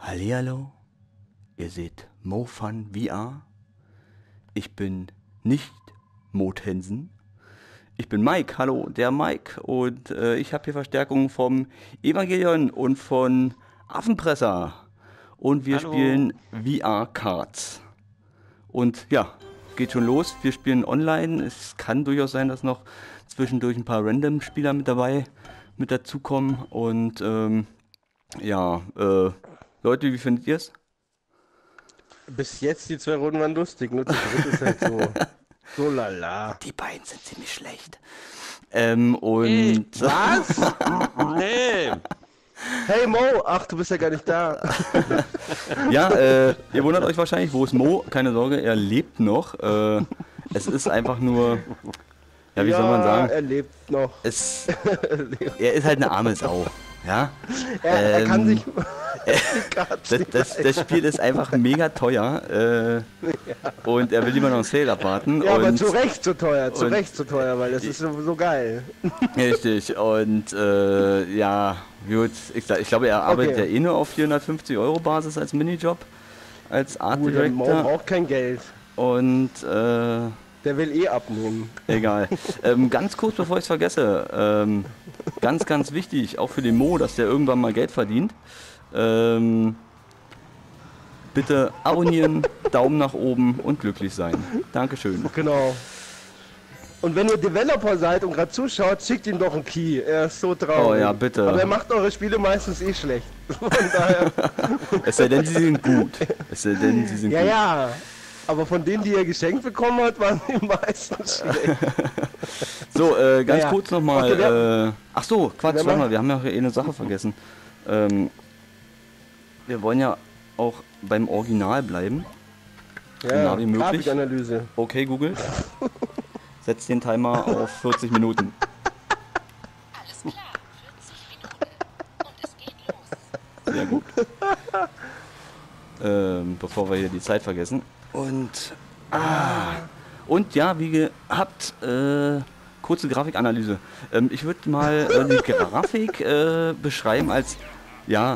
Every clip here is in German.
Hallihallo, ihr seht MoFun VR. Ich bin nicht Motensen. Ich bin Mike, hallo, der Mike. Und ich habe hier Verstärkung vom Evangelion und von Affenpresser. Und wir spielen VR-Cards. Und ja, geht schon los. Wir spielen online. Es kann durchaus sein, dass noch zwischendurch ein paar Random-Spieler mit dazukommen. Und Leute, wie findet ihr es? Bis jetzt die 2 Runden waren lustig, nur zu dritt ist halt so lala. Die beiden sind ziemlich schlecht. Was? Nee. Hey Mo, ach, du bist ja gar nicht da. Ja, ihr wundert euch wahrscheinlich, wo ist Mo? Keine Sorge, er lebt noch. Es ist einfach nur, ja, wie soll man sagen? Er lebt noch. Er ist halt eine arme Sau. Ja? Er kann sich... Das Spiel ist einfach mega teuer und er will lieber noch einen Sale abwarten. Ja, aber zu Recht so teuer, weil das ist so geil. Richtig, und ja, gut, ich glaube, er arbeitet ja eh nur auf 450 € Basis als Minijob, als Art Director. Der braucht kein Geld. Und der will eh abnehmen. Egal. Ganz kurz, bevor ich es vergesse, ganz wichtig, auch für den Mo, dass der irgendwann mal Geld verdient. Bitte abonnieren, Daumen nach oben und glücklich sein. Dankeschön. Genau. Und wenn ihr Developer seid und gerade zuschaut, schickt ihm doch einen Key. Er ist so traurig. Oh ja, bitte. Aber er macht eure Spiele meistens eh schlecht. Von daher. Es sei denn, sie sind gut. Ja. Aber von denen, die er geschenkt bekommen hat, waren die meistens schlecht. So, ganz kurz nochmal. Ach so, Quatsch, warte mal, wir haben ja eh eine Sache vergessen. Wir wollen ja auch beim Original bleiben. Ja, wie möglich. Grafikanalyse. Okay, Google. Setz den Timer auf 40 Minuten. Alles klar, 40 Minuten. Und es geht los. Sehr gut. Bevor wir hier die Zeit vergessen. Und ja, wie gehabt, kurze Grafikanalyse. Ich würde mal die Grafik beschreiben als, ja,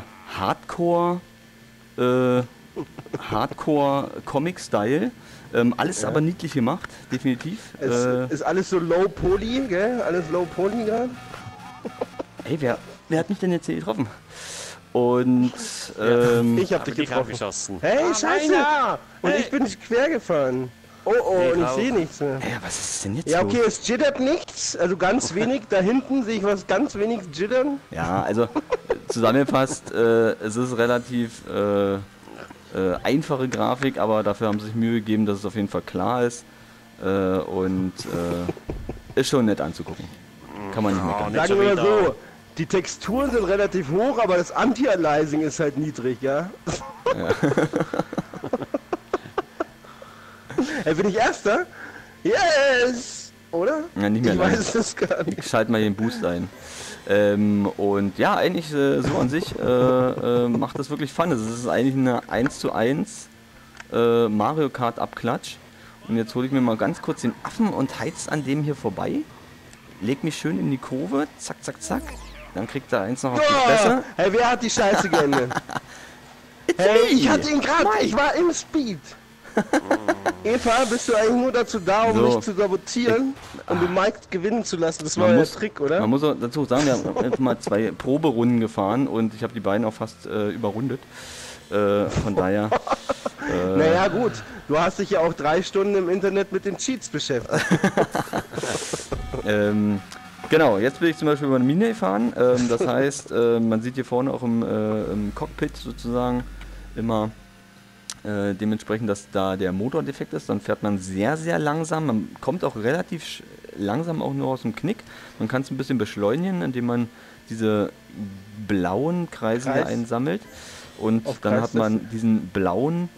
Hardcore Comic-Style. Alles aber niedlich gemacht, definitiv. Es ist alles so low poly, gell? Alles low poly gerade. Ey, wer hat mich denn jetzt hier getroffen? Und ich hab dich getroffen. Hey, Scheiße! Und ich bin quer gefahren. Oh, und ich sehe nichts mehr. Ey, was ist denn jetzt Ja, okay, los? es jittert nichts, also ganz wenig. Da hinten sehe ich was ganz wenig jittern. Ja, also zusammengefasst, es ist relativ einfache Grafik, aber dafür haben sie sich Mühe gegeben, dass es auf jeden Fall klar ist. Ist schon nett anzugucken. Kann man nicht meckern. Sagen wir mal so, die Texturen sind relativ hoch, aber das Anti-Aliasing ist halt niedrig, ja? Hey, bin ich Erster? Yes! Oder? Ja, nicht mehr ich lange. weiß es gar nicht. Ich schalte mal den Boost ein. Und ja, eigentlich so an sich macht das wirklich Fun. Es ist eigentlich eine 1:1 Mario Kart Abklatsch. Und jetzt hole ich mir mal ganz kurz den Affen und heiz an dem hier vorbei. Leg mich schön in die Kurve. Zack, zack, zack. Dann kriegt er eins noch auf die Fresse. Hey, wer hat die Scheiße geendet? Hey, ich hatte ihn gerade. Ich war im Speed. Eva, bist du eigentlich nur dazu da, um mich zu sabotieren und den Mike gewinnen zu lassen? Das war der Trick, oder? Man muss auch dazu sagen, wir haben jetzt mal 2 Proberunden gefahren und ich habe die beiden auch fast überrundet. Von daher... naja gut, du hast dich ja auch 3 Stunden im Internet mit den Cheats beschäftigt. Genau, jetzt will ich zum Beispiel über eine Mine fahren. Das heißt, man sieht hier vorne auch im Cockpit sozusagen immer dementsprechend, dass da der Motor defekt ist. Dann fährt man sehr, sehr langsam. Man kommt auch relativ langsam auch nur aus dem Knick. Man kann es ein bisschen beschleunigen, indem man diese blauen Kreise hier einsammelt. Und dann hat man diese blaue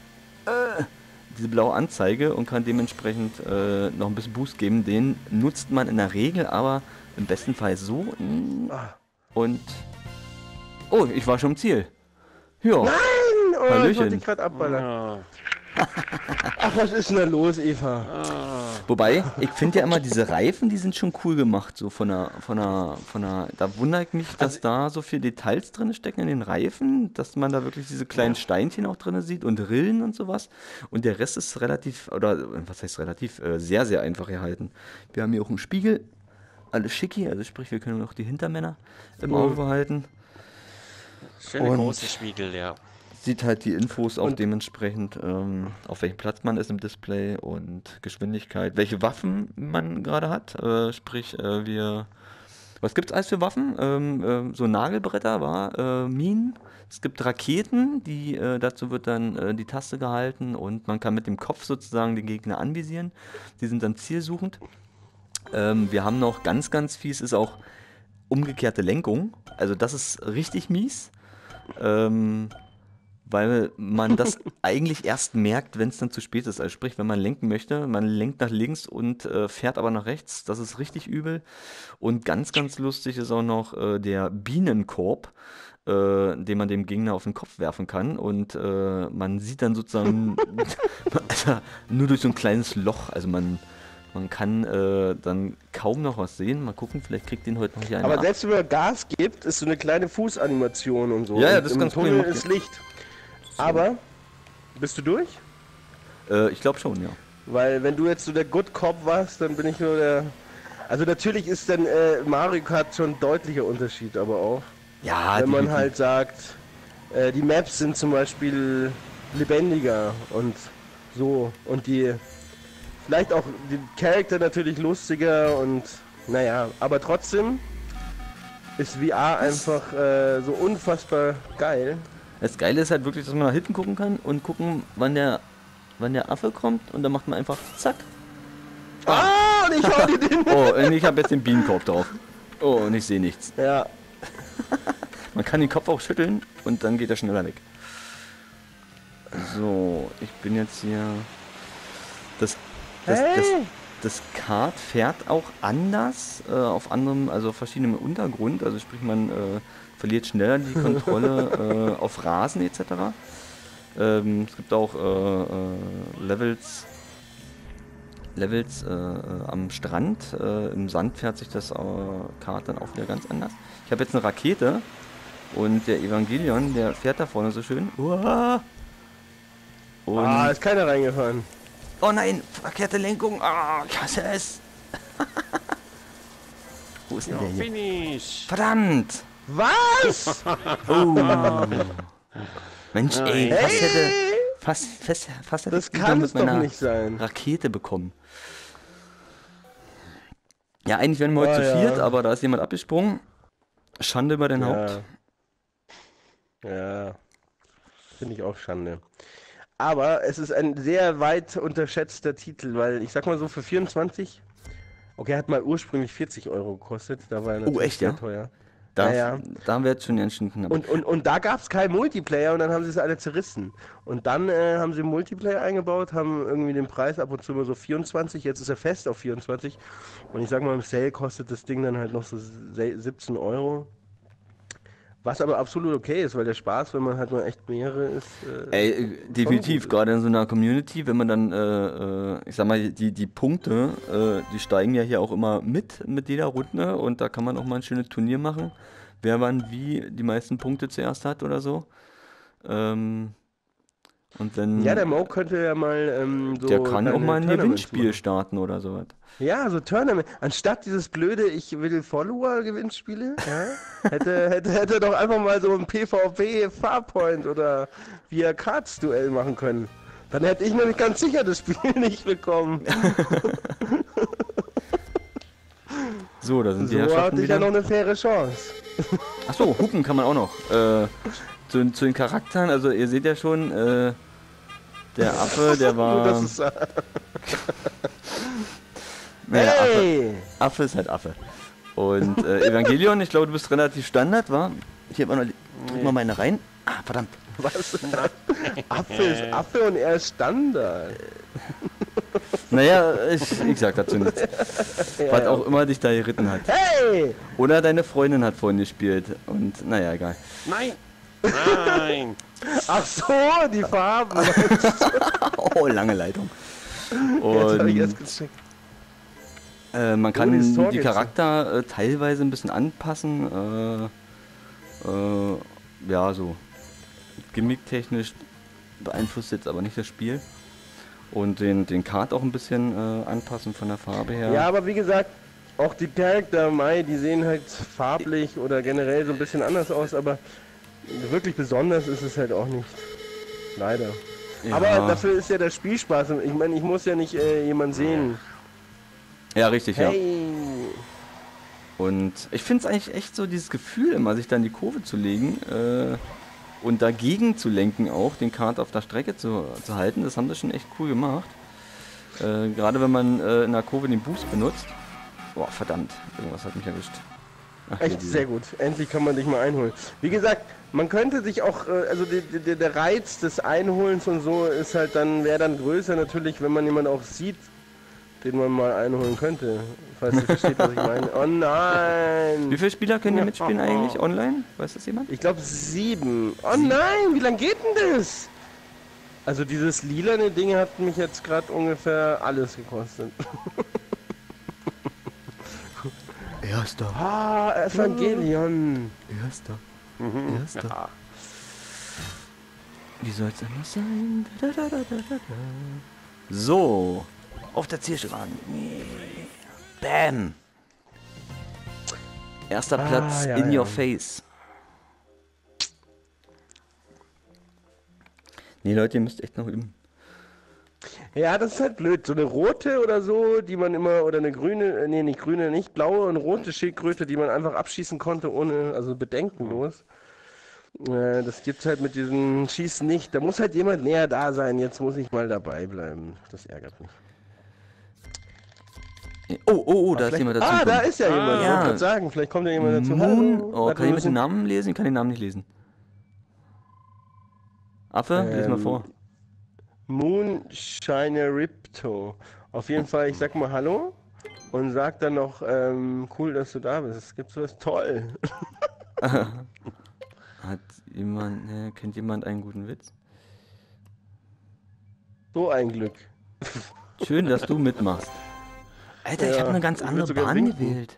Anzeige und kann dementsprechend noch ein bisschen Boost geben. Den nutzt man in der Regel aber im besten Fall so. Und oh, ich war schon im Ziel. Ja. Nein! Oh, Hallöchen. ich wollte dich gerade abballern. Ach, was ist denn da los, Eva? Wobei, ich finde ja immer, diese Reifen, die sind schon cool gemacht, so da wundert ich mich, dass da so viele Details drin stecken in den Reifen, dass man da wirklich diese kleinen Steinchen auch drin sieht und Rillen und sowas. Und der Rest ist relativ, oder was heißt relativ, sehr, sehr einfach gehalten. Wir haben hier auch einen Spiegel, alles schicki, also sprich, wir können auch die Hintermänner im Auge behalten. Schöne Und- große Spiegel, ja. Sieht halt die Infos auch Und- dementsprechend, auf welchem Platz man ist im Display und Geschwindigkeit, welche Waffen man gerade hat. Sprich, was gibt's alles für Waffen? So Nagelbretter, Minen. Es gibt Raketen, dazu wird dann die Taste gehalten und man kann mit dem Kopf sozusagen den Gegner anvisieren. Die sind dann zielsuchend. Wir haben noch ganz, ganz fies, ist auch umgekehrte Lenkung. Also das ist richtig mies. Weil man das eigentlich erst merkt, wenn es dann zu spät ist. Also sprich, wenn man lenken möchte, man lenkt nach links und fährt aber nach rechts. Das ist richtig übel. Und ganz, ganz lustig ist auch noch der Bienenkorb, den man dem Gegner auf den Kopf werfen kann. Und man sieht dann sozusagen nur durch so ein kleines Loch. Also man kann dann kaum noch was sehen. Mal gucken, vielleicht kriegt den heute noch hier einer Aber ab. selbst wenn man Gas gibt, ist so eine kleine Fußanimation und so. Ja, ja, Und das ist im ganz cool Tunnel gemacht, ist Licht. Aber, bist du durch? Ich glaube schon, ja. Weil wenn du jetzt so der Good Cop warst, dann bin ich nur der... Also natürlich ist dann Mario Kart schon ein deutlicher Unterschied, aber auch. Ja, Wenn man definitiv. halt sagt, die Maps sind zum Beispiel lebendiger und so. Und vielleicht auch die Charakter natürlich lustiger und naja, aber trotzdem ist VR einfach so unfassbar geil. Das Geile ist halt wirklich, dass man nach hinten gucken kann und gucken, wann der Affe kommt und dann macht man einfach zack. Ah, und ich hau dir den... Oh, und ich habe jetzt den Bienenkorb drauf. Oh, und ich sehe nichts. Ja, Man kann den Kopf auch schütteln und dann geht er schneller weg. So, ich bin jetzt hier... Das Kart fährt auch anders, auf anderem, also auf verschiedenem Untergrund. Also sprich, man verliert schneller die Kontrolle auf Rasen etc. Es gibt auch Levels am Strand. Im Sand fährt sich das Kart dann auch wieder ganz anders. Ich habe jetzt eine Rakete und der Evangelion, der fährt da vorne so schön. Uah! Und ist keiner reingefahren. oh nein, verkehrte Lenkung. Ah, ich hasse es. Wo ist denn der hier? Finish! Verdammt! Was? Oh. Mensch, ey, Nein. fast hätte Das ich wieder kann mit es doch meiner nicht sein. Rakete bekommen. Ja, eigentlich wären wir heute zu ja. viert, aber da ist jemand abgesprungen. Schande über den Haupt. Ja, finde ich auch Schande. Aber es ist ein sehr weit unterschätzter Titel, weil ich sag mal so für 24, okay, hat mal ursprünglich 40 Euro gekostet, da war er natürlich echt, ja? sehr teuer. Da, ja. da haben wir jetzt schon ganz schön knapp. Und da gab es keinen Multiplayer und dann haben sie es alle zerrissen. Und dann haben sie Multiplayer eingebaut, haben irgendwie den Preis ab und zu immer so 24, jetzt ist er fest auf 24. Und ich sag mal, im Sale kostet das Ding dann halt noch so 17 Euro. Was aber absolut okay ist, weil der Spaß, wenn man halt mal echt mehrere ist. Ey, definitiv, gut. gerade in so einer Community, wenn man dann, ich sag mal, die Punkte, die steigen ja hier auch immer mit jeder Runde und da kann man auch mal ein schönes Turnier machen, wer wann wie die meisten Punkte zuerst hat oder so. Und dann, Ja, der Mo könnte ja mal so. der kann auch kleine mal ein Tournaments Gewinnspiel machen. starten oder sowas. Ja, so Tournament. Anstatt dieses blöde Ich will Follower-Gewinnspiele, ja, hätte doch einfach mal so ein PvP Farpoint oder via Cards-Duell machen können. Dann hätte ich nämlich ganz sicher das Spiel nicht bekommen. So, da sind die So Herrschaften hatte ich ja wieder. noch eine faire Chance. Achso, hupen kann man auch noch. Zu den Charakteren, also ihr seht ja schon, der Affe, der Nur, war... dass es, naja, hey! Affe ist halt Affe. Und Evangelion, ich glaube, du bist relativ Standard, wa? Hier war noch, drück mal meine rein. Ah, verdammt. Was? Affe ist Affe und er ist Standard. Naja, ich sag dazu nichts. Ja, Was ja. auch immer dich da geritten hat. Hey! Oder deine Freundin hat vorhin gespielt. Und naja, egal. Nein! Nein! Ach so, die Farben. Oh, lange Leitung. Jetzt hab ich erst Und gecheckt. man die kann die Targets. Charakter teilweise ein bisschen anpassen. Ja, so gimmicktechnisch beeinflusst jetzt aber nicht das Spiel. Und den Kart auch ein bisschen anpassen von der Farbe her. Ja, aber wie gesagt, auch die Charakter Mai, die sehen halt farblich oder generell so ein bisschen anders aus, aber wirklich besonders ist es halt auch nicht. Leider. Ja. Aber dafür ist ja der Spielspaß. Ich meine, ich muss ja nicht jemand sehen. Ja, richtig, ja. Hey! Und ich finde es eigentlich echt so dieses Gefühl, immer sich da in die Kurve zu legen und dagegen zu lenken auch, den Kart auf der Strecke zu halten. Das haben sie schon echt cool gemacht. Gerade wenn man in der Kurve den Boost benutzt. Boah, verdammt, irgendwas hat mich erwischt. Ach, hier Echt diese- sehr gut. Endlich kann man dich mal einholen. Wie gesagt, man könnte sich auch, also der Reiz des Einholens und so ist halt dann, wäre dann größer natürlich, wenn man jemanden auch sieht, den man mal einholen könnte. Falls ihr versteht, was ich meine. Oh Wie nein! viele Spieler können hier mitspielen eigentlich online? Weiß das jemand? Ich glaube 7. Oh nein, wie lange geht denn das? Also dieses lilane Ding hat mich jetzt gerade ungefähr alles gekostet. Erster. Ah, Evangelion. Erster. Erster. Wie soll's anders sein? So. Auf der Zielschrank. Bam. Erster Platz ja, in ja. your face. Nee, Leute, ihr müsst echt noch üben. Ja, das ist halt blöd. So eine rote oder so, die man immer, oder eine grüne, nee, nicht grüne, nicht blaue und rote Schildkröte, die man einfach abschießen konnte, ohne, also bedenkenlos. Das gibt's halt mit diesem Schießen nicht. Da muss halt jemand näher da sein. Jetzt muss ich mal dabei bleiben. Das ärgert mich. Oh, da ist Vielleicht- jemand dazu. Ah, da ist ja jemand. Ich Ja. wollte gerade sagen, vielleicht kommt ja jemand dazu. Moon. Hallo. Oh, Warte, kann ich wir mit den müssen- Namen lesen? Ich kann den Namen nicht lesen. Affe, lies mal vor. Moonshiner Ripto. Auf jeden Fall, ich sag mal Hallo und sag dann noch, cool, dass du da bist. Es gibt sowas toll. Hat jemand, kennt jemand einen guten Witz? So ein Glück. Schön, dass du mitmachst. Alter, ich Ja, habe eine ganz ich andere würd sogar Bahn winken. gewählt.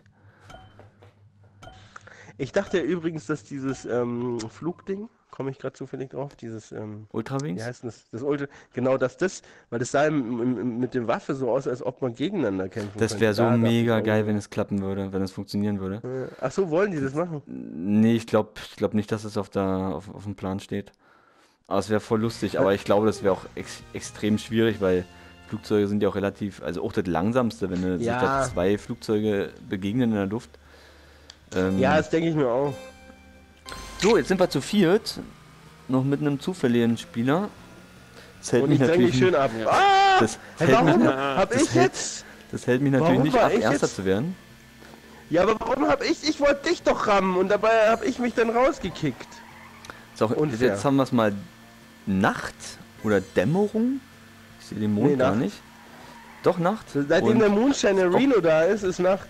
Ich dachte ja übrigens, dass dieses Flugding, komme ich gerade zufällig drauf, dieses, wie Ultrawings? heißt denn das? Das Ultra, genau das, weil das sah mit der Waffe so aus, als ob man gegeneinander kämpfen Das könnte. wäre so Da dachte mega ich, geil, wenn es klappen würde, wenn es funktionieren würde. Ach so, wollen die das machen? Nee, ich glaub nicht, dass es auf dem Plan steht. Aber es wäre voll lustig, aber ich glaube, das wäre auch extrem schwierig, weil Flugzeuge sind ja auch relativ, also auch das langsamste, wenn sich Ja. da zwei Flugzeuge begegnen in der Luft. Ja, das denke ich mir auch. So, jetzt sind wir zu viert, noch mit einem zufälligen Spieler. Das hält Und mich ich dränge natürlich mich schön ab. Ah! das Hey, hält mich, warum na- hab das ich hält- jetzt? das hält mich natürlich Warum nicht war ab, ich Erster jetzt? zu werden. Ja, aber warum hab ich? Ich wollte dich doch rammen und dabei hab ich mich dann rausgekickt. So, Unfair. jetzt haben wir es mal Nacht oder Dämmerung. Ich sehe den Mond Nee, gar Nacht. nicht. Doch Nacht. Seitdem Und- der Moonshiner Reno da ist Nacht.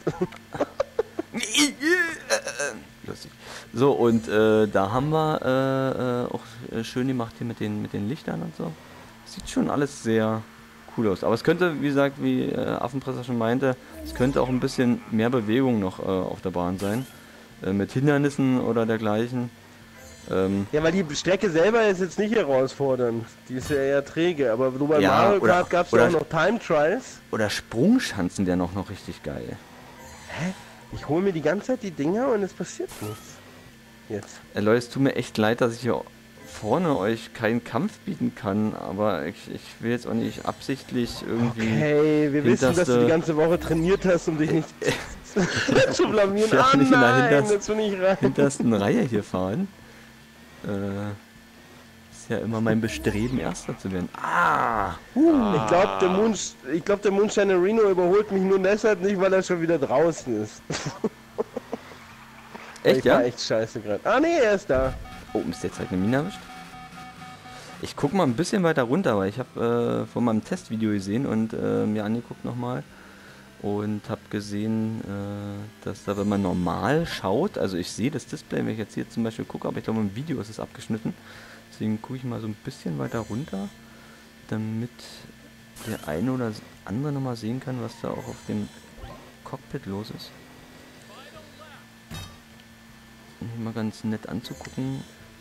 Lustig. So, und da haben wir auch schön gemacht hier mit den Lichtern und so. Sieht schon alles sehr cool aus. Aber es könnte, wie gesagt, wie Affenpresser schon meinte, es könnte auch ein bisschen mehr Bewegung noch auf der Bahn sein. Mit Hindernissen oder dergleichen. Ja, weil die Strecke selber ist jetzt nicht herausfordernd. Die ist ja eher träge. Aber so bei Ja, Mario oder- Kart gab es ja oder- auch noch Time Trials. Oder Sprungschanzen, der noch richtig geil. Ich hole mir die ganze Zeit die Dinger und es passiert nichts. Jetzt. Leute, es tut mir echt leid, dass ich hier vorne euch keinen Kampf bieten kann, aber ich will jetzt auch nicht absichtlich irgendwie... Okay, wir wissen, dass du hinterste- die ganze Woche trainiert hast, um dich nicht zu blamieren. Ja, Ah nicht in der nein, hintersten- jetzt bin ich rein. hintersten Reihe hier fahren. Ist ja immer mein Bestreben, Erster zu werden. Ich glaube, der Moonshiner Reno überholt mich nur deshalb nicht, weil er schon wieder draußen ist. Echt, Ich ja? war echt scheiße gerade. Ah nee, er ist da. Oh, Mist, jetzt hat eine Mine erwischt. Ich guck mal ein bisschen weiter runter, weil ich habe von meinem Testvideo gesehen und mir angeguckt nochmal. Und habe gesehen, dass da, wenn man normal schaut, also ich sehe das Display, wenn ich jetzt hier zum Beispiel gucke, aber ich glaube im Video ist es abgeschnitten, Deswegen gucke ich mal so ein bisschen weiter runter, damit der eine oder andere nochmal sehen kann, was da auch auf dem Cockpit los ist. Mal ganz nett anzugucken.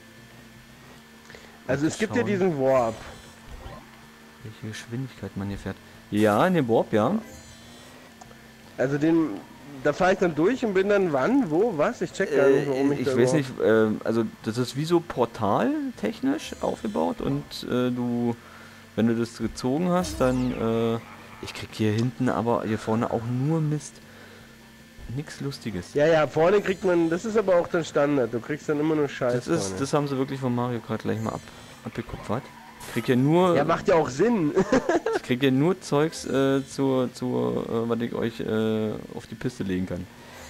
Also es gibt ja diesen Warp. Welche Geschwindigkeit man hier fährt. Ja, in dem Warp, ja. Also da fahre ich dann durch und bin dann wann, wo, was? Ich check gar nicht, warum ich weiß nicht, also das ist wie so portaltechnisch aufgebaut und wenn du das gezogen hast, dann, ich krieg hier hinten aber hier vorne auch nur Mist. Nichts Lustiges. Ja, vorne kriegt man, das ist aber auch der Standard, du kriegst dann immer nur Scheiß vorne. Das haben sie wirklich von Mario Kart gleich mal abgekupfert. Ich krieg ja nur... Ja, macht ja auch Sinn. Ich krieg ja nur Zeugs, was ich euch auf die Piste legen kann.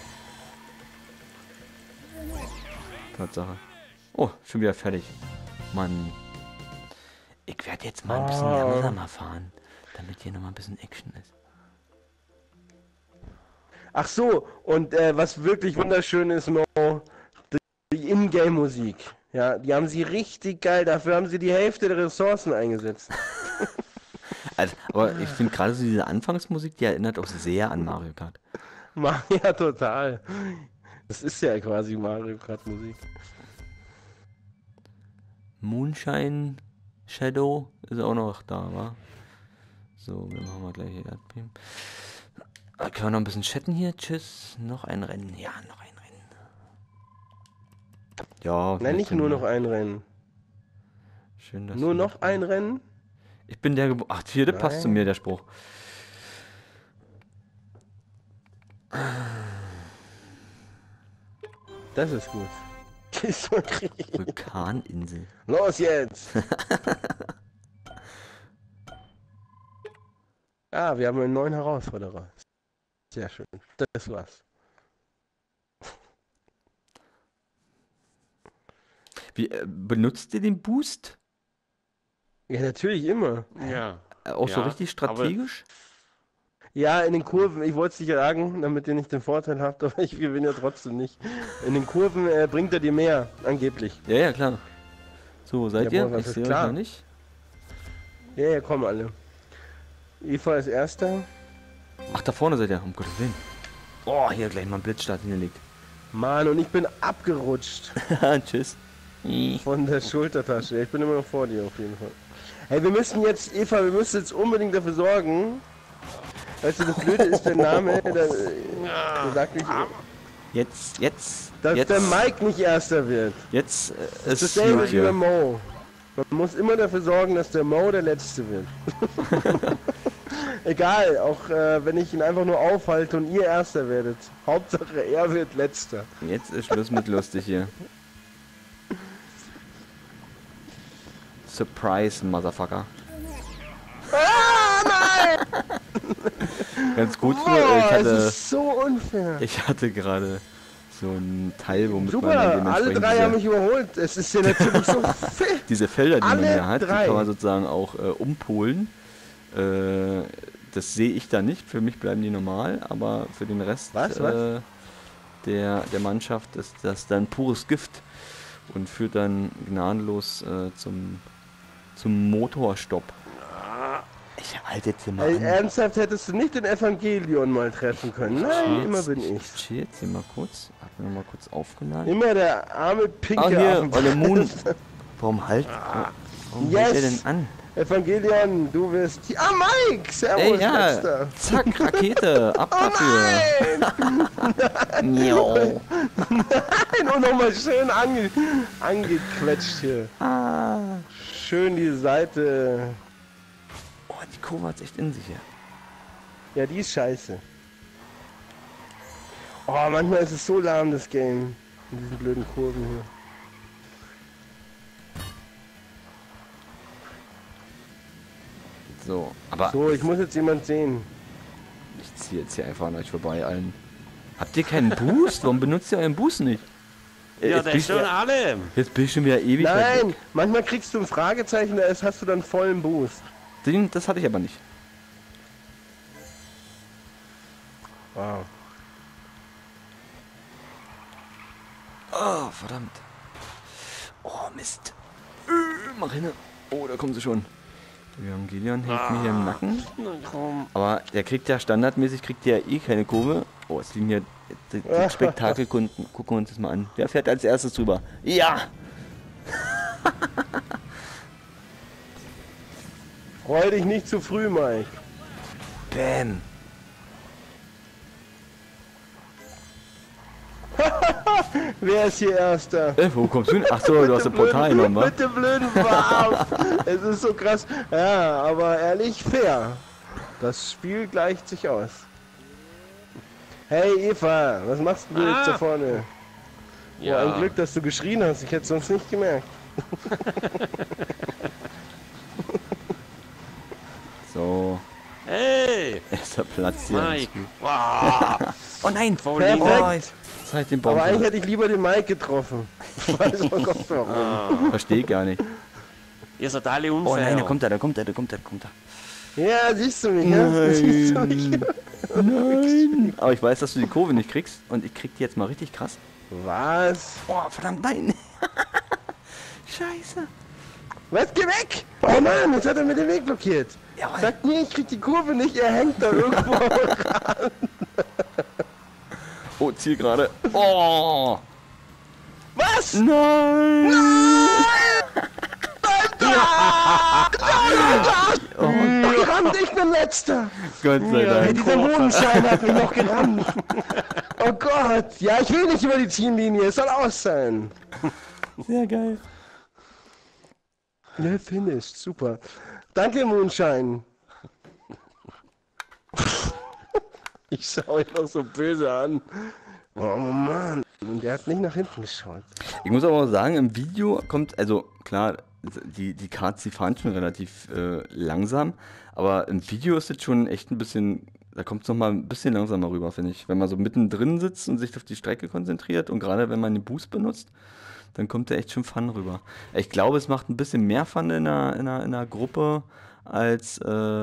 Tatsache. Oh, schon wieder fertig. Mann. Ich werde jetzt mal ein bisschen langsamer fahren, damit hier nochmal ein bisschen Action ist. Ach so, und was wirklich wunderschön ist, Mo, die Ingame-Musik. Ja, die haben sie richtig geil, dafür haben sie die Hälfte der Ressourcen eingesetzt. Also, aber ich finde gerade so diese Anfangsmusik, die erinnert auch sehr an Mario Kart. Ja, total. Das ist ja quasi Mario Kart Musik. Moonshine Shadow ist auch noch da, wa? So, dann machen wir gleich hier Erdbeben. Können wir noch ein bisschen chatten hier? Tschüss. Noch ein Rennen. Ja, noch ein Rennen. Ja. Nein, nicht nur noch ein Rennen. Schön, dass nur noch ein Rennen? Ich bin der Ach, hier, das passt zu mir, der Spruch. Das ist gut. Vulkaninsel. Los jetzt! Wir haben einen neuen Herausforderer. Sehr schön. Das war's. Wie, benutzt ihr den Boost? Ja, natürlich immer. Ja. Auch so richtig strategisch? Ja, in den Kurven, ich wollte es nicht sagen, damit ihr nicht den Vorteil habt, aber ich gewinne ja trotzdem nicht. In den Kurven bringt er dir mehr, angeblich. Ja, klar. So, seid ihr? Ich sehe euch klar. noch nicht. Ja, kommen alle. Eva ist Erster. Ach, da vorne seid ihr, um Gottes Willen. Oh, hier gleich mal einen Blitzstart hingelegt. Mann, und ich bin abgerutscht. Tschüss. Von der Schultertasche. Ich bin immer noch vor dir auf jeden Fall. Hey, wir müssen jetzt, Eva, wir müssen jetzt unbedingt dafür sorgen. Weißt du, das Blöde ist der Name, der sagt nicht, Jetzt. dass der Mike nicht Erster wird. Jetzt Das ist dasselbe gut wie der hier. Mo. Man muss immer dafür sorgen, dass der Mo der Letzte wird. Egal, auch wenn ich ihn einfach nur aufhalte und ihr Erster werdet. Hauptsache, er wird Letzter. Jetzt ist Schluss mit lustig hier. Surprise, Motherfucker. Ah, nein! Ganz gut, Boah, es ist so unfair. ich hatte gerade so ein Teil, womit man Super, dann alle dementsprechend drei haben mich überholt. Es ist ja natürlich so fair. diese Felder, die man Alle hier hat, die drei. kann man sozusagen auch umpolen. Das sehe ich da nicht, für mich bleiben die normal, aber für den Rest Was? Der Mannschaft ist das dann pures Gift und führt dann gnadenlos zum Motorstopp. Ich halte jetzt hier mal Ey, an. ernsthaft hättest du nicht den Evangelion mal treffen können. Nein, immer bin ich. Ich chill jetzt hier mal kurz. Hab mir mal kurz aufgeladen. Immer der arme pinke Hier, Affen- Olle Moon. Warum hält er denn an? Evangelion, du wirst... Ah, Mike! Servus, Ey, ja. Letzter. Zack, Rakete. Ab dafür. Miau. Nein, und nochmal schön angequetscht hier. Ah. Schön die Seite. Oh, die Kurve hat's echt in sich, ja. Ja, die ist scheiße. Oh, manchmal ist es so lahm, das Game. In diesen blöden Kurven hier. So, aber So, ich muss jetzt jemand sehen. ich ziehe jetzt hier einfach an euch vorbei allen. Habt ihr keinen Boost? Warum benutzt ihr euren Boost nicht? Ja, jetzt, der bin ist ich, schon alle. jetzt bin ich schon wieder ewig Nein, weg. manchmal kriegst du ein Fragezeichen, da hast du dann vollen Boost. Das hatte ich aber nicht. Wow. Oh, verdammt. Oh, Mist. Mach hin. Oh, da kommen sie schon. Evangelion hängt mir hier im Nacken. Aber der kriegt ja standardmäßig, kriegt der eh keine Kurve. Oh, es liegen hier die Spektakelkunden. Gucken wir uns das mal an. Wer fährt als erstes drüber? Ja! Freu dich nicht zu früh, Mike. Bam! Wer ist hier Erster? Wo kommst du hin? Achso, du hast ein Portal genommen, wa? Mit dem blöden Warf. Es ist so krass. Ja, aber ehrlich fair. Das Spiel gleicht sich aus. Hey Eva, was machst du jetzt da vorne? Ja. Oh, ein Glück, dass du geschrien hast. Ich hätte es sonst nicht gemerkt. So, Hey! erster Platz hier. Mike! Wow! Oh nein! Perfekt. Oh, Zeit den Baum. Aber eigentlich hätte ich lieber den Mike getroffen. Ich weiß auch Gott warum. Verstehe ich gar nicht. Ihr seid alle unfair. Oh nein, da kommt er. Ja, siehst du mich, ja? Siehst du mich? Nein! Aber ich weiß, dass du die Kurve nicht kriegst und ich krieg die jetzt mal richtig krass. Was? Oh, verdammt, nein! Scheiße! Was? Geh weg! Oh Mann, jetzt hat er mir den Weg blockiert. Jawohl. Sagt mir, ich krieg die Kurve nicht, er hängt da irgendwo. Oh, Ziel gerade. Oh! Was? Nein! Gerammt, ich bin letzter. Gott sei Dank. Dieser Mondschein hat mich noch gerammt. Oh Gott, ja, ich will nicht über die Ziellinie, es soll aus sein. Sehr geil. Ja, finished, super. Danke, Mondschein. Ich schaue ihn noch so böse an. Oh Mann, und der hat nicht nach hinten geschaut. Ich muss aber auch sagen, im Video kommt, also klar, die Karts, die fahren schon relativ langsam, aber im Video ist es schon echt ein bisschen, da kommt es nochmal ein bisschen langsamer rüber, finde ich. Wenn man so mittendrin sitzt und sich auf die Strecke konzentriert und gerade wenn man den Boost benutzt, dann kommt da echt schon Fun rüber. Ich glaube, es macht ein bisschen mehr Fun in einer Gruppe als,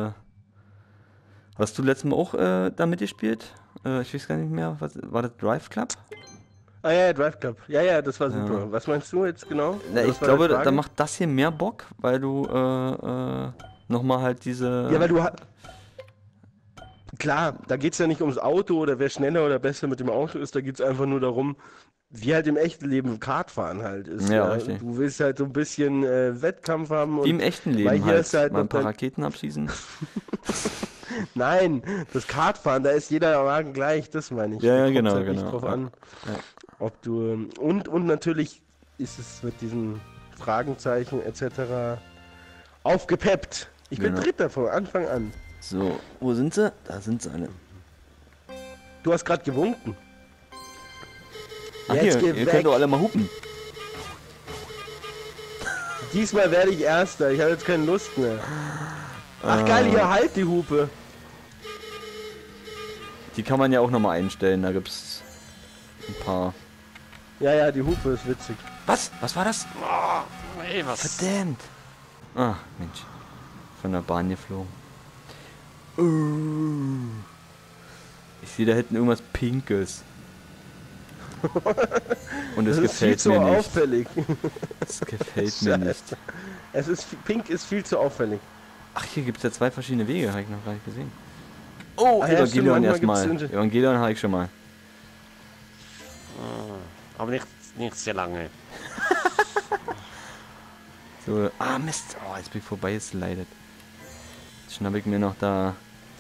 hast du letztes Mal auch da mitgespielt? Ich weiß gar nicht mehr, war das Drive Club? Ah ja, Drive Club. Ja, das war super. Ja. Was meinst du jetzt genau? Na, ich glaube, da macht das hier mehr Bock, weil du nochmal halt diese... Ja, weil du... Klar, da geht es ja nicht ums Auto oder wer schneller oder besser mit dem Auto ist, da geht es einfach nur darum, wie halt im echten Leben Kartfahren halt ist. Ja, richtig. Du willst halt so ein bisschen Wettkampf haben. Wie im echten Leben halt mal ein paar Raketen abschießen. Nein, das Kartfahren, da ist jeder Wagen gleich, das meine ich. Ja, genau, halt genau. Nicht drauf an, ja. Ob du... Und natürlich ist es mit diesen Fragenzeichen etc. aufgepeppt. Ich bin Dritter von Anfang an. So, wo sind sie? Da sind sie alle. Du hast gerade gewunken. Ach hier, ihr könnt doch alle mal hupen. Diesmal werde ich Erster, ich habe jetzt keine Lust mehr. Ach geil, hier halt die Hupe. Die kann man ja auch nochmal einstellen, da gibt's ein paar. Ja, die Hupe ist witzig. Was? Was war das? Oh, ey, was? Verdammt. Ach, Mensch. Von der Bahn geflogen. Ich sehe da hinten irgendwas Pinkes. Und es gefällt mir nicht. Auffällig. Es gefällt mir nicht. Pink ist viel zu auffällig. Ach, hier gibt es ja zwei verschiedene Wege, habe ich noch gar nicht gesehen. Oh, ja, Evangelion erstmal. Evangelion habe ich schon mal. Aber nicht sehr lange. So, Mist. Oh, jetzt bin ich vorbei geslidet. Jetzt schnapp ich mir noch da.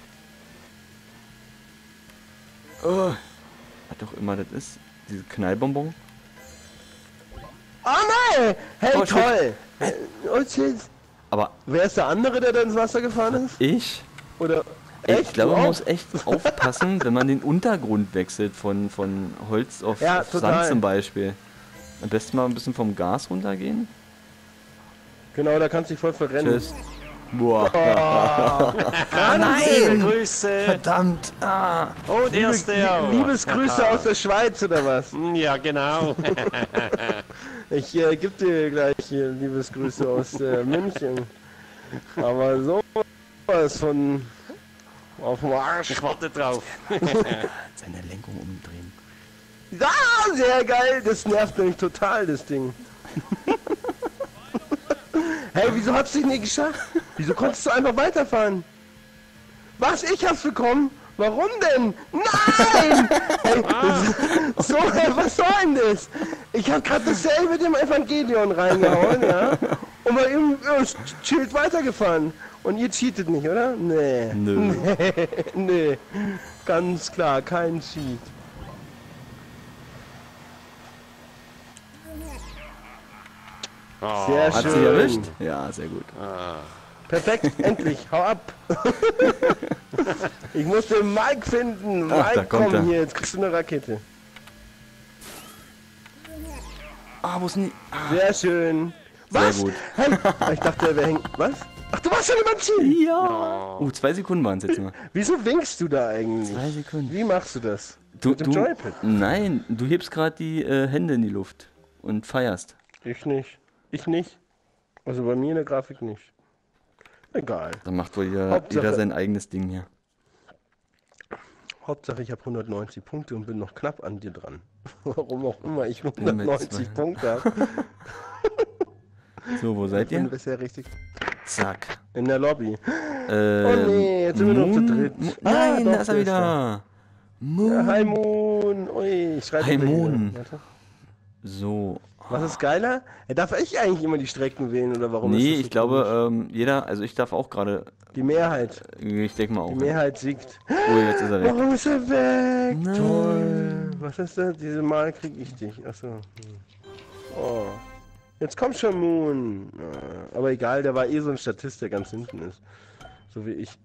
Oh, was auch immer das ist. Diese Knallbonbon. Oh nein! Hey, Oh, toll! Aber wer ist der andere, der da ins Wasser gefahren ist? Ich? Oder ich glaube, man muss echt aufpassen, wenn man den Untergrund wechselt von Holz auf Sand zum Beispiel. Am besten mal ein bisschen vom Gas runtergehen. Genau, da kannst du dich voll verrennen. Tschüss. Boah. Oh, nein! Grüße! Verdammt! Und Liebesgrüße aus der Schweiz oder was? Ja, genau. Ich gebe dir gleich hier Liebesgrüße aus München. Aber sowas von auf dem Arsch. Ich warte drauf. Seine Lenkung umdrehen. Ja, sehr geil. Das nervt nämlich total, das Ding. Ey, wieso hat's dich nicht geschafft? Wieso konntest du einfach weiterfahren? Was? Ich hab's bekommen? Warum denn? Nein! Ey, so, was soll denn das? Ich hab grad dasselbe dem Evangelion reingehauen, ja? Und mal eben chillt weitergefahren. Und ihr cheatet nicht, oder? Nee. Nö. Nee. Ganz klar, kein Cheat. Oh, Sehr Hat schön. sie erwischt? Ja, sehr gut. Perfekt, endlich, hau ab. Ich muss den Mike finden. Ach, da Mike, kommt komm er. hier, jetzt kriegst du eine Rakete. Ah, wo ist denn die? Ah, Sehr schön. sehr Was? gut. Hey, ich dachte, er wäre hängen. Was? Ach, du warst schon über Ziel. Ja. 2 Sekunden waren es jetzt nur. Wieso winkst du da eigentlich? 2 Sekunden. Wie machst du das? Du, Mit dem Joypad? Nein, du hebst gerade die Hände in die Luft und feierst. Ich nicht. Ich nicht. Also bei mir in der Grafik nicht. Egal. Dann macht wohl jeder Hauptsache- sein eigenes Ding hier. Hauptsache ich habe 190 Punkte und bin noch knapp an dir dran. Warum auch immer ich mit 190 zwei. Punkte habe. So, wo seid Ich bin ihr? bisher richtig Zack. in der Lobby. Oh nee, jetzt sind wir nur zu dritt. Nein, doch, da ist er der wieder. Ja, hi Moon. Ui, ich schreibe Hi, gleich Moon. wieder. Warte. So. Was ist geiler? Darf ich eigentlich immer die Strecken wählen oder warum Nee, ist das so ich glaube, komisch? jeder, also ich darf auch gerade, Die Mehrheit. ich denke mal auch. Die Mehrheit siegt. Oh, jetzt ist er weg. Warum ist er weg? Nein. Toll. Was ist das? Diese Mal krieg ich dich. Achso. Oh. Jetzt kommt schon Moon. Aber egal, der war eh so ein Statist, der ganz hinten ist. So wie ich.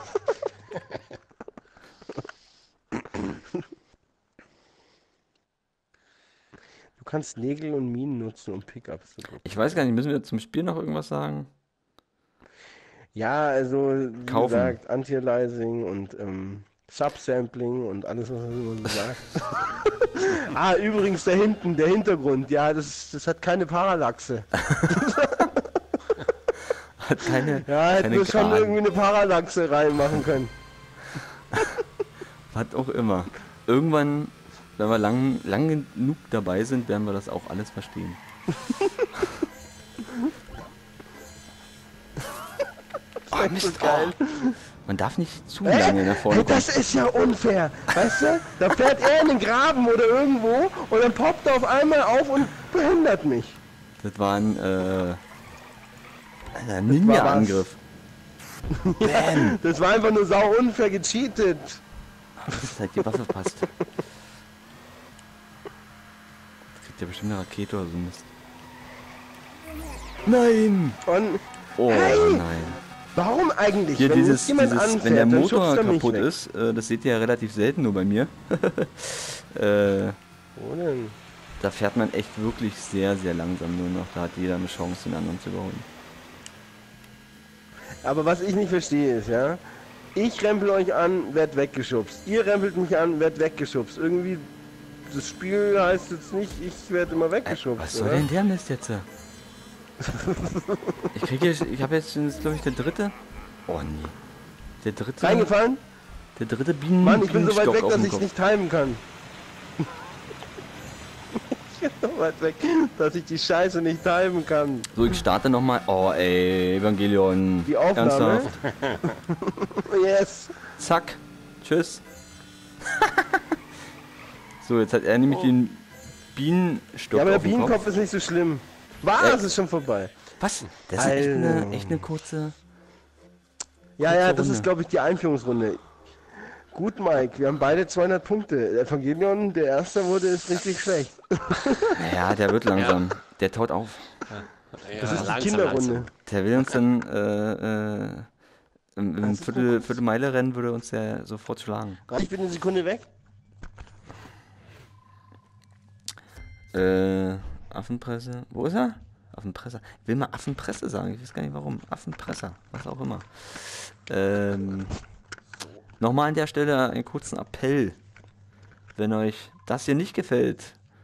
Du kannst Nägel und Minen nutzen, um Pickups zu drücken. Ich weiß gar nicht, müssen wir zum Spiel noch irgendwas sagen? Ja, also wie Kaufen. gesagt, Anti-Aliasing und Subsampling und alles, was man so sagt. Ah, übrigens der Hintergrund, ja, das hat keine Parallaxe. Hat keine, Ja, hätten keine wir schon Geraden. irgendwie eine Parallaxe reinmachen können. Was auch immer. Irgendwann, wenn wir lang genug dabei sind, werden wir das auch alles verstehen. Oh, Mist, geil. oh. Man darf nicht zu lange nach vorne Hey, kommen. das ist ja unfair, weißt du? Da fährt er in den Graben oder irgendwo und dann poppt er auf einmal auf und behindert mich. Das war ein Ninja-Angriff. Bam! Das war einfach nur sau unfair gecheatet. Das hat die Waffe passt. Jetzt kriegt ja bestimmt eine Rakete oder so Mist. Nein! Und Oh Hey! nein. warum eigentlich? Hier Wenn dieses, jetzt jemand anfährt, wenn der dann Motor schubst er mich kaputt weg. ist, das seht ihr ja relativ selten nur bei mir. Wo denn? Da fährt man echt wirklich sehr, sehr langsam nur noch. Da hat jeder eine Chance, den anderen zu überholen. Aber was ich nicht verstehe ist, ja, ich rempel euch an, werd weggeschubst. Ihr rempelt mich an, werd weggeschubst. Irgendwie, das Spiel heißt jetzt nicht, ich werde immer weggeschubst. Was soll oder? denn der Mist jetzt? Ich habe jetzt, glaube ich, der dritte. Oh nee. Der dritte. Reingefallen? Der dritte Mann, ich bin so weit Bienenstock weg, auf dass dem ich Kopf. nicht timen kann. Ich bin so weit weg, dass ich die Scheiße nicht timen kann. So, ich starte nochmal. Oh ey, Evangelion. Die Aufnahme? Ernsthaft? Yes. Zack. Tschüss. So, jetzt hat er nämlich den Bienenstock Ja, aber der auf dem Kopf. Bienenkopf ist nicht so schlimm. Was? Ist schon vorbei. Was? Das ist echt Alter. echt eine kurze... Ja, ja, Kurze das ist, Runde. glaube ich, die Einführungsrunde. Gut, Mike, wir haben beide 200 Punkte. Der Evangelion, der Erste wurde, ist richtig schlecht. Ja, der wird langsam. Der taut auf. Das ist die langsam, Kinderrunde. langsam. Der will uns dann im Viertelmeile-Rennen würde uns der sofort schlagen. Ich bin eine Sekunde weg. Affenpresse. Wo ist er? Affenpresser. Ich will mal Affenpresse sagen. Ich weiß gar nicht warum. Affenpresser. Was auch immer. Nochmal an der Stelle einen kurzen Appell. Wenn euch das hier nicht gefällt,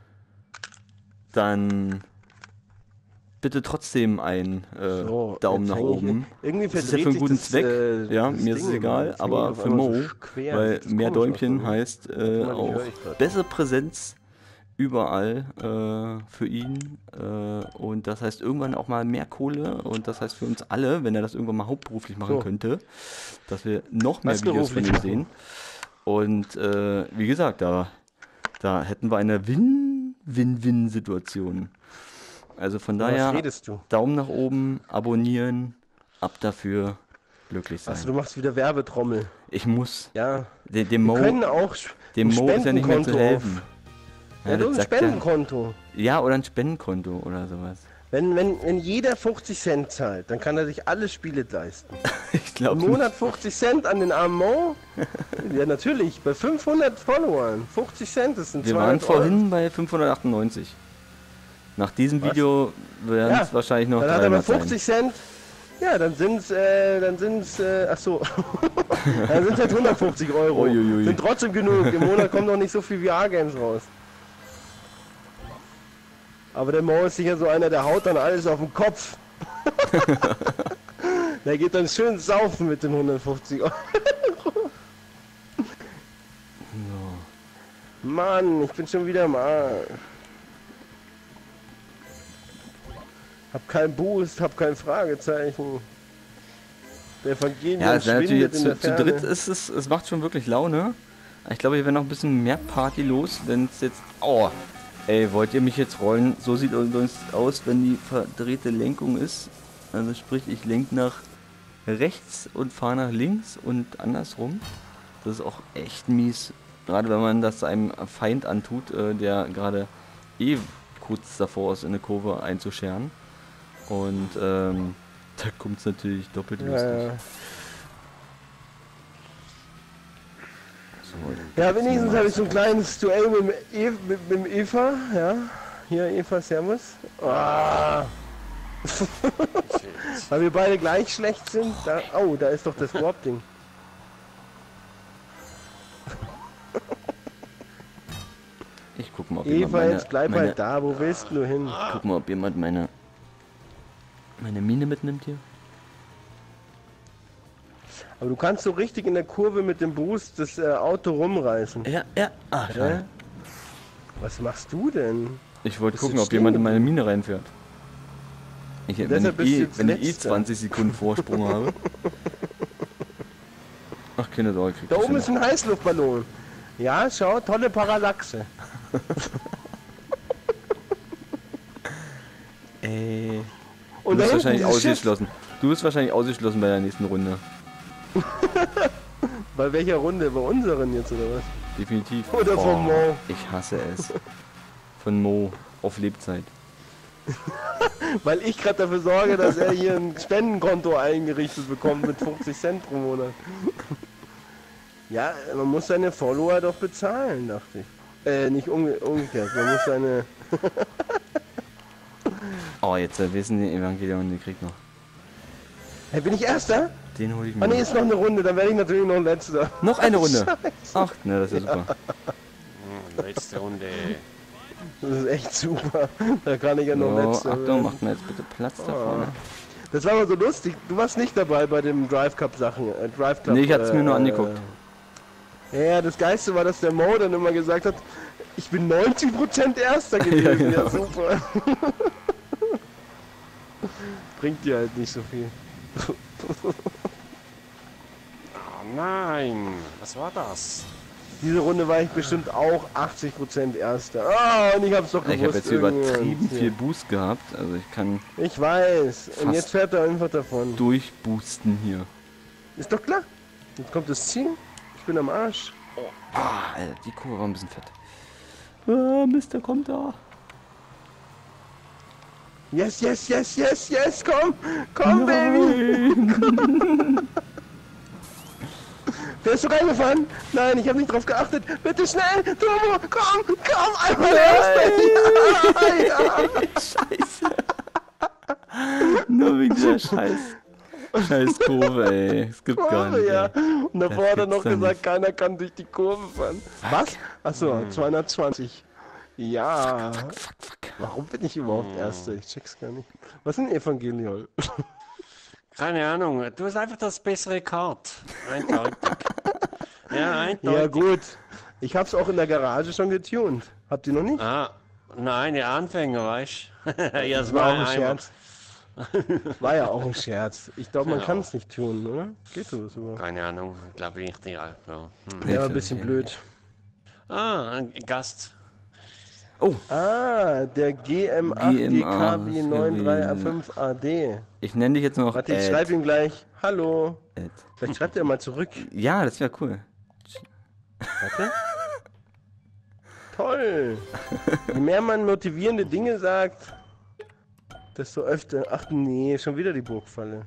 dann bitte trotzdem einen Daumen jetzt nach häng ich oben. Irgendwie Das ist ja für einen guten Zweck. Ja, mir ist es egal, aber für Mo, weil mehr Däumchen heißt mal, die auch höre ich grad. bessere Präsenz überall für ihn. Und das heißt irgendwann auch mal mehr Kohle. Und das heißt für uns alle, wenn er das irgendwann mal hauptberuflich machen könnte, dass wir noch mehr Was Videos von ihm beruflich sehen. Und wie gesagt, da hätten wir eine Win-Win-Win-Situation. Also von Was daher, redest du? Daumen nach oben, abonnieren, ab dafür, glücklich sein. Achso, du machst wieder Werbetrommel. Ich muss Ja. dem Wir Mo, können auch dem ein Mo ist ja nicht mehr zu Spendenkonto helfen. auf. Ja, du das ein sagt Spendenkonto. ja, oder ein Spendenkonto oder sowas. Wenn jeder 50 Cent zahlt, dann kann er sich alle Spiele leisten. Ich Im glaube Monat 50 Cent an den armen Mo? Ja, natürlich. Bei 500 Followern. 50 Cent, das sind wir 200 waren vorhin bei 598. Nach diesem Video werden es wahrscheinlich noch Dann hat er bei 300 sein. 50 Cent. Ja, dann sind's, ach so. Dann sind es halt 150 Euro. Uiuiui. Sind trotzdem genug. Im Monat kommen noch nicht so viel VR-Games raus. Aber der Mo ist sicher so einer, der haut dann alles auf den Kopf. Der geht dann schön saufen mit den 150 Euro. Mann, ich bin schon wieder am Arsch. Hab keinen Boost, hab kein Fragezeichen. Der Evangelium Ja, es ist natürlich schwindet jetzt in der zu Ferne. dritt es macht schon wirklich Laune. Ich glaube, hier wäre noch ein bisschen mehr Party los, wenn es jetzt... Oh, ey, wollt ihr mich jetzt rollen? So sieht es aus, wenn die verdrehte Lenkung ist. Also sprich, ich lenke nach rechts und fahre nach links und andersrum. Das ist auch echt mies. Gerade wenn man das einem Feind antut, der gerade kurz davor ist, in eine Kurve einzuscheren. Und da kommt es natürlich doppelt lustig. Ja. So, Ja, wenigstens habe ich so ein kleines Duell mit dem Eva, ja. Hier, Eva, servus. Ah. Weil wir beide gleich schlecht sind. Da, oh, da ist doch das Warp-Ding. Ich guck mal, ob jemand Eva, jetzt bleib halt da. Wo willst du hin? Guck mal, ob jemand meine Mine mitnimmt hier. Aber du kannst so richtig in der Kurve mit dem Boost das Auto rumreißen. Ja. Ach, Ja? Was machst du denn? Ich wollte Bist gucken, du ob jemand in stehen meine Mine reinfährt. Wenn deshalb bist du jetzt wenn ich Letzter. 20 Sekunden Vorsprung habe. Ach, keine Sorge, krieg Da ich oben hin. ist ein Heißluftballon. Ja, schau, tolle Parallaxe. Ey. Du Und da bist hinten wahrscheinlich dieses Schiff. ausgeschlossen. Du bist wahrscheinlich ausgeschlossen bei der nächsten Runde. Bei welcher Runde? Bei unseren jetzt oder was? Definitiv. Oder von Mo. Ich hasse es. Von Mo auf Lebzeit. Weil ich gerade dafür sorge, dass er hier ein Spendenkonto eingerichtet bekommt mit 50 Cent pro Monat. Ja, man muss seine Follower doch bezahlen, dachte ich. Nicht umgekehrt. Man muss seine... Oh, jetzt wissen die Evangelion, den kriegt noch. Hey, bin ich Erster? Den hol ich Ah mir. ne, ist noch eine Runde, dann werde ich natürlich noch Letzter. Noch eine Runde. Scheiße. Ach, ne, das ist ja super. Letzte Runde. Das ist echt super. Da kann ich ja noch So, Letzter Achtung, werden. macht mir jetzt bitte Platz da vorne. Das war aber so lustig. Du warst nicht dabei bei dem Drive Cup Sachen. Drive Club, Nee, ich hab's mir nur angeguckt. Ja, das Geilste war, dass der Mo dann immer gesagt hat, ich bin 90% Erster gewesen. Ja, Ja, genau. super. Bringt dir halt nicht so viel. Oh nein, was war das? Diese Runde war ich bestimmt auch 80% Erster. Ah, und ich hab's doch gewusst. Ich habe jetzt irgendwann. übertrieben Ja. viel Boost gehabt. Also ich kann Ich weiß. Und Fast. jetzt fährt er einfach davon. durchboosten hier. Ist doch klar. Jetzt kommt das Ziel. Ich bin am Arsch. Ah, Alter, die Kurve war ein bisschen fett. Ah, Mist, der kommt da. Yes, yes, yes, yes, yes, komm! Komm, Baby! Nein. Wärst du reingefahren? Nein, ich habe nicht drauf geachtet. Bitte schnell! Turbo! Komm! Komm! Einmal Erster! Ja, ja. Scheiße. Nur wegen dieser scheiß Kurve, ey. Es gibt gar Kurve, nicht. ja. Ey. Und davor Das hat er noch gibt's doch gesagt, nicht. keiner kann durch die Kurve fahren. Was? Achso, 220. Ja. Fuck. Warum bin ich überhaupt Erster? Ich check's gar nicht. Was ist ein Evangelion? Keine Ahnung, du hast einfach das bessere Kart. Eindeutig. Ja, eindeutig. Ja gut. Ich hab's auch in der Garage schon getunt. Habt ihr noch nicht? Ah, nein, die Anfänger, weißt du? Ja, das War war auch ein einmal. Scherz. War ja auch ein Scherz. Ich glaube, man kann es nicht tun, oder? Geht sowas überhaupt? Keine Ahnung, glaube ich nicht. Ja. Der war ein bisschen blöd. Ah, ein Gast. Oh, Ah, der GM8GKB93A5AD. ich nenne dich jetzt noch Warte, ich schreibe ihm gleich. Hallo. Ed. Vielleicht schreibt er mal zurück. Ja, das wäre cool. Warte. Toll. Je mehr man motivierende Dinge sagt, desto öfter. Ach nee, schon wieder die Burgfalle.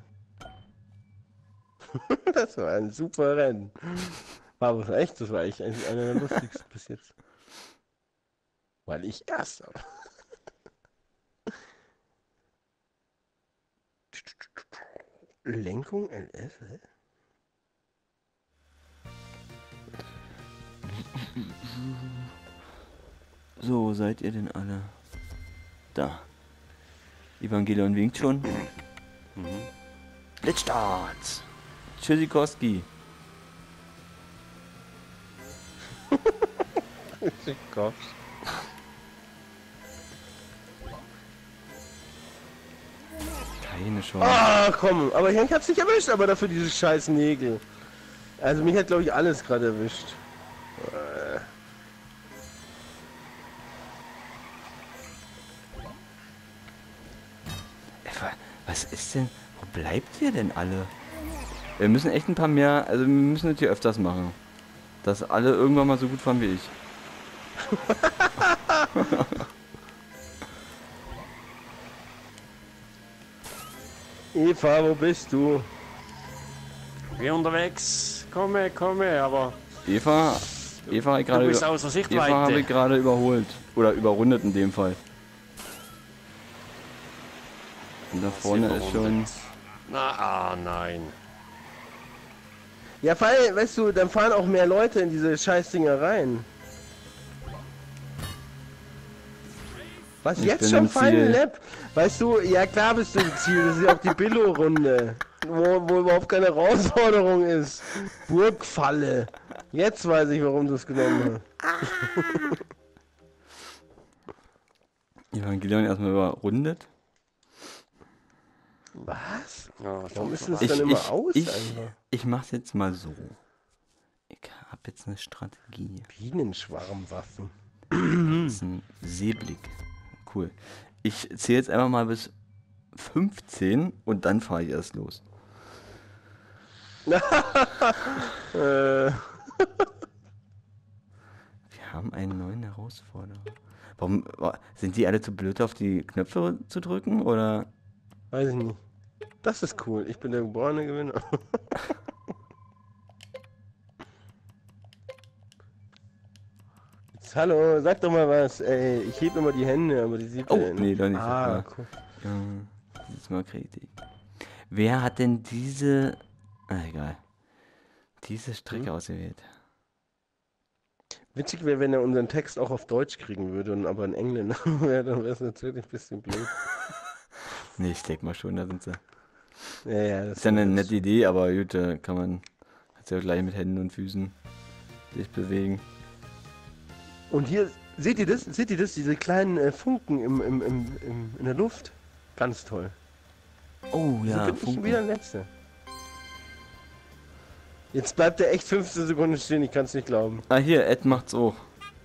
Das war ein super Rennen. War aber echt, das war eigentlich einer der lustigsten bis jetzt. Weil ich erst war. Lenkung LS? Hä? So, wo seid ihr denn alle? Da. Evangelion winkt schon. Blitzstart! Tschüssikowski. Keine Chance. Ah, komm, aber Henk hat's nicht erwischt, aber dafür diese scheiß Nägel. Also mich hat, glaube ich, alles gerade erwischt. Was ist denn? Wo bleibt ihr denn alle? Wir müssen echt ein paar mehr, also wir müssen das hier öfters machen. Dass alle irgendwann mal so gut fahren wie ich. Eva, wo bist du? Wir unterwegs. Komme, aber Eva hat du gerade bist außer Eva habe ich Sichtweite. gerade überholt. Oder überrundet in dem Fall. Und da vorne ist schon. Nein. Ja, weil, weißt du, dann fahren auch mehr Leute in diese Scheißdinger rein. Was, Ich jetzt bin schon im Final Ziel. Lap? Weißt du, ja klar bist du im Ziel, das ist ja auch die Billo-Runde. Wo überhaupt keine Herausforderung ist. Burgfalle. Jetzt weiß ich, warum du es genommen hast. Evangelion erstmal überrundet. Was? Ja, Warum ist das Ich- dann immer ich- aus ich- einfach? Ich mach's jetzt mal so. Ich habe jetzt eine Strategie. Bienenschwarmwaffen. Das ist ein Seeblick. Cool. Ich zähle jetzt einfach mal bis 15 und dann fahre ich erst los. Äh, Wir haben einen neuen Herausforderer. Warum sind die alle zu blöd, auf die Knöpfe zu drücken? Oder? weiß ich nicht. Das ist cool. Ich bin der geborene Gewinner. Jetzt, hallo, sag doch mal was. Ey, ich heb immer die Hände, aber die sieht Oh, er nee, doch nicht. Ah, Ja. cool. Das ist mal Kritik. Wer hat denn diese. Egal. Diese Strecke ausgewählt? Witzig wäre, wenn er unseren Text auch auf Deutsch kriegen würde und aber in Engländer wäre, dann wäre es natürlich ein bisschen blöd. Nee, ich denke mal schon, da sind sie. Ja, das Ist ja eine nette Idee, aber gut, da kann man. Hat ja gleich mit Händen und Füßen sich bewegen. Und hier, seht ihr das? Seht ihr das? Diese kleinen Funken in der Luft? Ganz toll. Oh So ja, bin ich Funken. wieder der Letzte. Jetzt bleibt er echt 15 Sekunden stehen, ich kann es nicht glauben. Ah, hier, Ed macht's auch.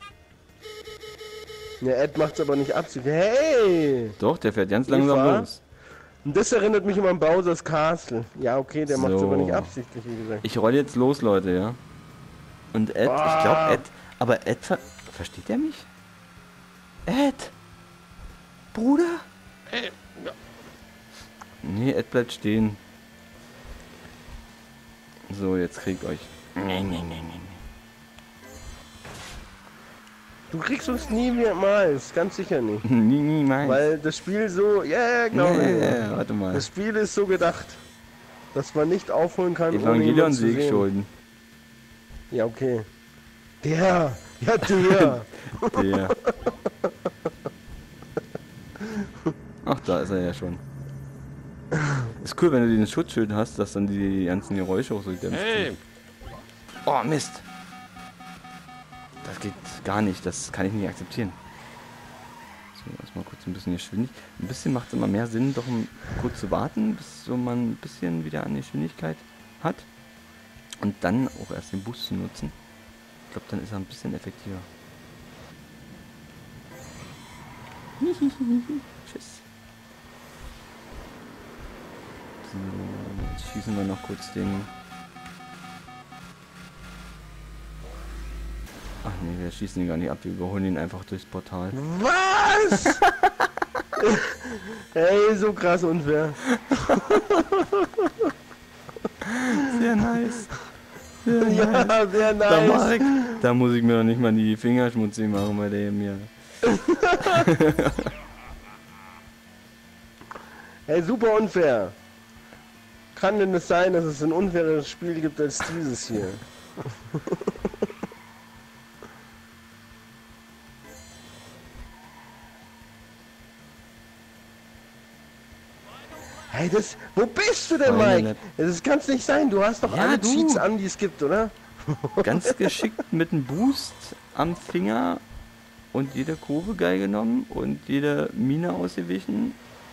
Ja, Ed macht's aber nicht absichtlich. Hey! Doch, der fährt ganz langsam Eva? los. Und das erinnert mich immer an Bowser's Castle. Ja, okay, der macht's So. aber nicht absichtlich, wie gesagt. Ich roll jetzt los, Leute, ja. Und Ed, ich glaube Ed, aber Ed, versteht er mich? Ed! Bruder? Ja. Nee, Ed bleibt stehen. So, jetzt kriegt euch. Du kriegst uns nie mehr mal, ist ganz sicher nicht. Niemals. Weil das Spiel so, ja, glaube ich. Warte mal. Das Spiel ist so gedacht, dass man nicht aufholen kann, Evangelion jemanden zu Sieg sehen. schulden. Ja, okay. Der! Ja, der! Der. Ach, da ist er ja schon. Ist cool, wenn du den Schutzschild hast, dass dann die ganzen Geräusche auch so gedämpft Hey, sind. Oh, Mist. Das geht gar nicht. Das kann ich nicht akzeptieren. So, erstmal kurz ein bisschen Geschwindigkeit. Ein bisschen macht es immer mehr Sinn, doch kurz zu warten, bis so man ein bisschen wieder an Geschwindigkeit hat. Und dann auch erst den Boost zu nutzen. Ich glaube, dann ist er ein bisschen effektiver. Tschüss. So, jetzt schießen wir noch kurz den... Ach nee, wir schießen ihn gar nicht ab, wir überholen ihn einfach durchs Portal. Was? Ey, so krass unfair. Sehr nice. Sehr nice. Ja, sehr nice. Da muss ich mir noch nicht mal die Finger schmutzig machen bei dem hier. Ey, super unfair. Kann denn es sein, dass es ein unfaires Spiel gibt als dieses hier? Hey, wo bist du denn, Mike? Das kann's nicht sein. Du hast doch Ja, alle du. Cheats an, die es gibt, oder? Ganz geschickt mit einem Boost am Finger und jede Kurve geil genommen und jede Mine ausgewichen.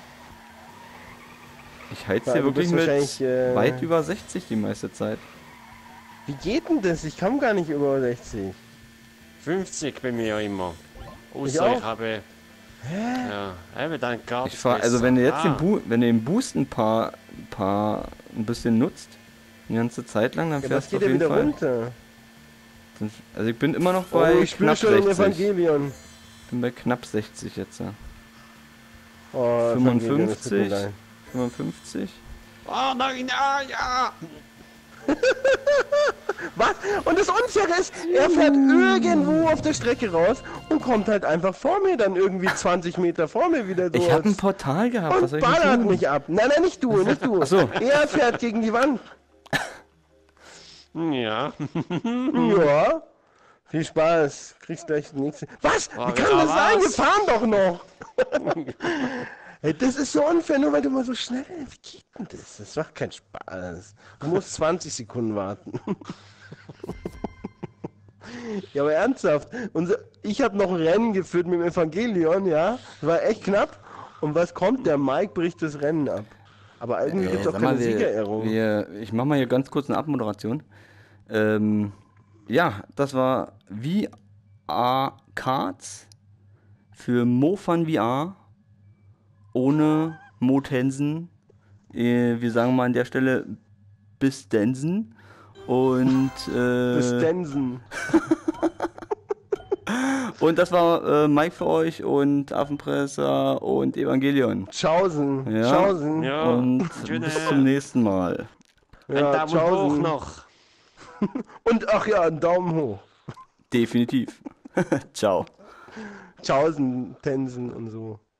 Ich heiz hier Du wirklich bist mit wahrscheinlich, weit über 60 die meiste Zeit. Wie geht denn das? Ich komme gar nicht über 60. 50 bei mir immer. Ich Außer auch. ich habe... Ja, eben dann gerade. Ich fahr, also wenn du jetzt wenn du den Boost ein bisschen nutzt, die ganze Zeit lang, dann Ja, fährst was du geht auf denn jeden wieder Fall. runter? Also ich bin immer noch Oh, bei ich spüre knapp schon den 60. Evangelion. Bin bei knapp 60 jetzt. Ja. Oh, Evangelion, das tut mir 55. leid. 55. Oh nein, ah, ja! Was? Und das Unfaire ist, er fährt irgendwo auf der Strecke raus und kommt halt einfach vor mir, dann irgendwie 20 Meter vor mir wieder durch. Ich habe ein Portal gehabt. Was und soll ich denn ballert tun? mich ab. Nein, nein, nicht du, nicht du. Ach so. Er fährt gegen die Wand. Ja. Ja. Viel Spaß. Kriegst gleich die nächste. Was? Wie kann ja, das sein? Wir was? fahren doch noch. Hey, das ist so unfair, nur weil du mal so schnell... Wie geht denn das? Das macht keinen Spaß. Du musst 20 Sekunden warten. Ja, aber ernsthaft. Ich habe noch ein Rennen geführt mit dem Evangelion, ja. Das war echt knapp. Und was kommt? Der Mike bricht das Rennen ab. Aber eigentlich gibt es auch Sag keine mal, Siegerehrung. ich mache mal hier ganz kurz eine Abmoderation. Ja, das war VR Cards für MoFun VR ohne Motensen. Wir sagen mal an der Stelle bis Densen. Und Bis Densen. und das war Mike für euch und Affenpresser und Evangelion. Tschaußen. Ja. Tschaußen. Ja. Und Tschüss. bis zum nächsten Mal. Ein Ja, Daumen hoch tschaußen. noch. Und ach ja, einen Daumen hoch. Definitiv. Ciao. Tschaußen, Tensen und so.